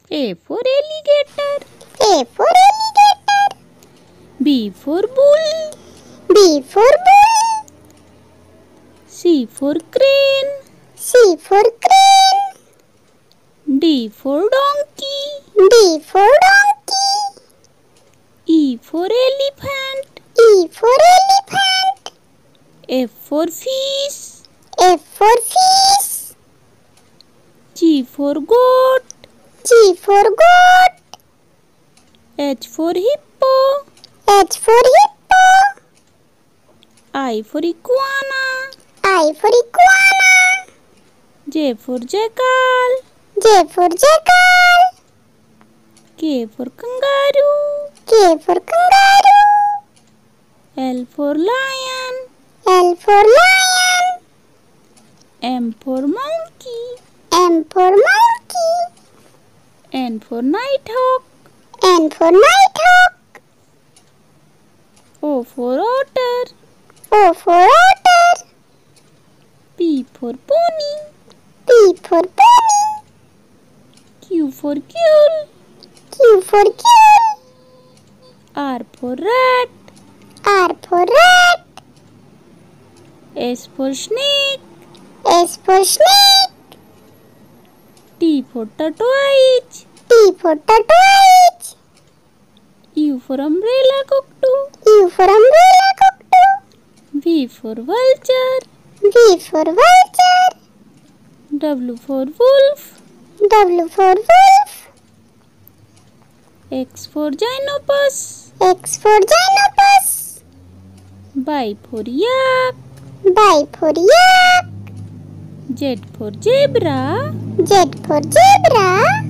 A for alligator. A for alligator. B for bull. B for bull. C for crane. C for crane. D for donkey. D for donkey. E for elephant. E for elephant. F for fish. F for fish. G for goat. G for goat. H for hippo. H for hippo. I for iguana. I for iguana. J for jackal. J for jackal. K for kangaroo. K for kangaroo. L for lion. L for lion. M for monkey. M for monkey. N for nighthawk. N for nighthawk. O for otter. O for otter. P for pony. P for pony. Q for quil. Q for quil. R for rat. R for rat. S for snake. S for snake. T for tortoise. T for tortoise. U for umbrella cockatoo. U for umbrella cockatoo. V for vulture. V for vulture. W for wolf. W for wolf. X for xyanopas. X for xyanopas. Y for yak. Y for yak. Z for zebra. Z for zebra.